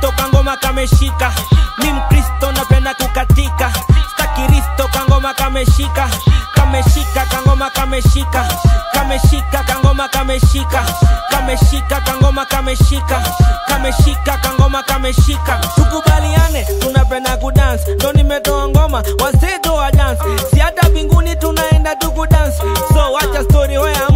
Kristo kangoma kameshika. Mi Mkristo napenda kukatika. Stakiristo kangoma kameshika. Kameshika kangoma kameshika. Kameshika kangoma kameshika. Kameshika kangoma kameshika. Kameshika kangoma kameshika. Tukubaliane tunapenda kudance. Ndo nimetoa ngoma waseto wa dance. Si hata mbinguni tunaenda tu kudance. So wacha story where